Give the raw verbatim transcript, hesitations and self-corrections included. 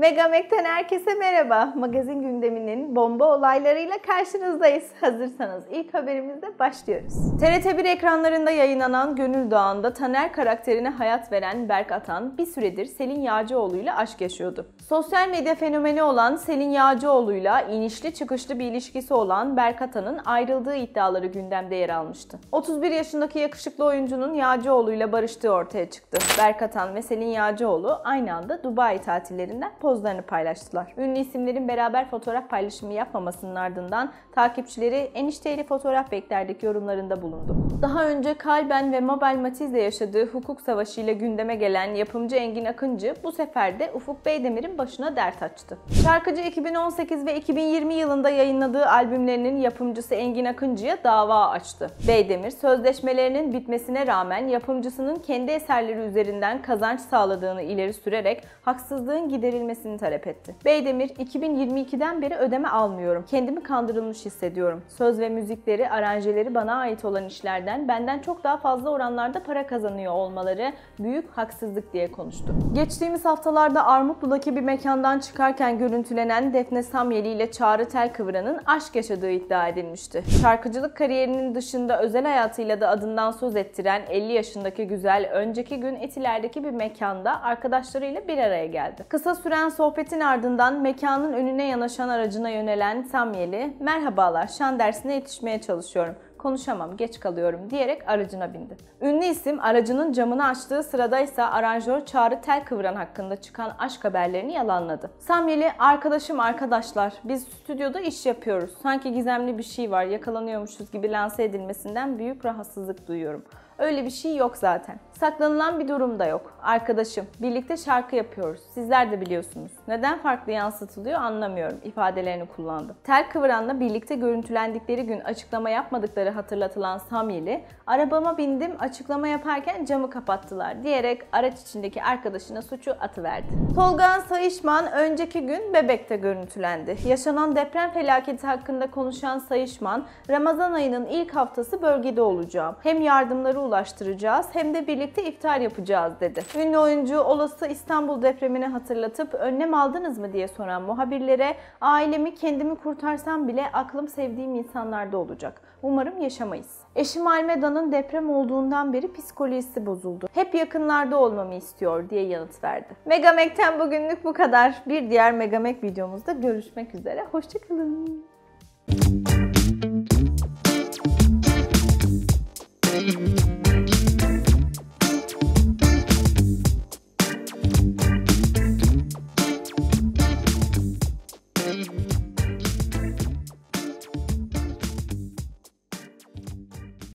Megamek'ten herkese merhaba. Magazin gündeminin bomba olaylarıyla karşınızdayız. Hazırsanız ilk haberimizle başlıyoruz. T R T bir ekranlarında yayınlanan Gönül Dağı'nda Taner karakterine hayat veren Berk Atan bir süredir Selin Yağcıoğlu'yla aşk yaşıyordu. Sosyal medya fenomeni olan Selin Yağcıoğlu'yla inişli çıkışlı bir ilişkisi olan Berk Atan'ın ayrıldığı iddiaları gündemde yer almıştı. otuz bir yaşındaki yakışıklı oyuncunun Yağcıoğlu'yla barıştığı ortaya çıktı. Berk Atan ve Selin Yağcıoğlu aynı anda Dubai tatillerinden pozlarını paylaştılar. Ünlü isimlerin beraber fotoğraf paylaşımı yapmamasının ardından takipçileri enişteyle fotoğraf beklerdik yorumlarında bulundu. Daha önce Kalben ve Mabel Matiz'le yaşadığı hukuk savaşıyla gündeme gelen yapımcı Engin Akıncı bu sefer de Ufuk Beydemir'in başına dert açtı. Şarkıcı iki bin on sekiz ve iki bin yirmi yılında yayınladığı albümlerinin yapımcısı Engin Akıncı'ya dava açtı. Beydemir, sözleşmelerinin bitmesine rağmen yapımcısının kendi eserleri üzerinden kazanç sağladığını ileri sürerek haksızlığın giderilmesini talep etti. Beydemir, iki bin yirmi ikiden beri ödeme almıyorum. Kendimi kandırılmış hissediyorum. Söz ve müzikleri, aranjeleri bana ait olan işlerden benden çok daha fazla oranlarda para kazanıyor olmaları büyük haksızlık diye konuştu. Geçtiğimiz haftalarda Armutlu'daki bir mekandan çıkarken görüntülenen Defne Samyeli ile Çağrı Telkıvran'ın aşk yaşadığı iddia edilmişti. Şarkıcılık kariyerinin dışında özel hayatıyla da adından söz ettiren elli yaşındaki güzel önceki gün Etiler'deki bir mekanda arkadaşlarıyla bir araya geldi. Kısa süren sohbetin ardından mekanın önüne yanaşan aracına yönelen Samyeli, "Merhabalar, şan dersine yetişmeye çalışıyorum. Konuşamam, geç kalıyorum" diyerek aracına bindi. Ünlü isim aracının camını açtığı sırada ise aranjör Çağrı Telkıvran hakkında çıkan aşk haberlerini yalanladı. Samyeli, "Arkadaşım arkadaşlar, biz stüdyoda iş yapıyoruz. Sanki gizemli bir şey var, yakalanıyormuşuz gibi lanse edilmesinden büyük rahatsızlık duyuyorum. Öyle bir şey yok zaten. Saklanılan bir durum da yok. Arkadaşım, birlikte şarkı yapıyoruz. Sizler de biliyorsunuz. Neden farklı yansıtılıyor anlamıyorum" ifadelerini kullandı. Telkıvran'la birlikte görüntülendikleri gün açıklama yapmadıkları hatırlatılan Samyeli, "Arabama bindim, açıklama yaparken camı kapattılar" diyerek araç içindeki arkadaşına suçu atıverdi. Tolga Sayışman önceki gün Bebek'te görüntülendi. Yaşanan deprem felaketi hakkında konuşan Sayışman, "Ramazan ayının ilk haftası bölgede olacağım. Hem yardımları ulaştıracağız hem de birlikte iftar yapacağız" dedi. Ünlü oyuncu olası İstanbul depremini hatırlatıp "Önlem aldınız mı?" diye soran muhabirlere, "Ailemi kendimi kurtarsam bile aklım sevdiğim insanlarda olacak. Umarım yaşamayız." Eşim Almeda'nın deprem olduğundan beri psikolojisi bozuldu. "Hep yakınlarda olmamı istiyor" diye yanıt verdi. Megamek'ten bugünlük bu kadar. Bir diğer Megamek videomuzda görüşmek üzere. Hoşçakalın.